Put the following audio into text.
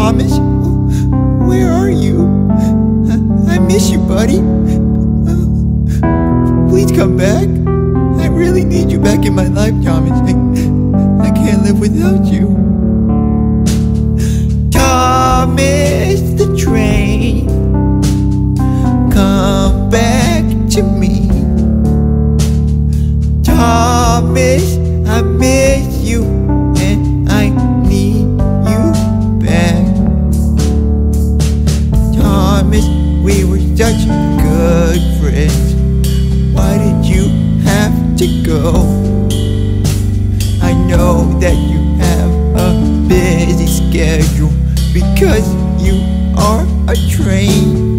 Thomas, where are you? I miss you, buddy. Please come back. I really need you back in my life, Thomas. I can't live without you. Thomas the train, come back to me. Thomas, I miss you and I need you back. Thomas, we were such good friends. Why did you have to go? I know that you have a busy schedule because you are a train.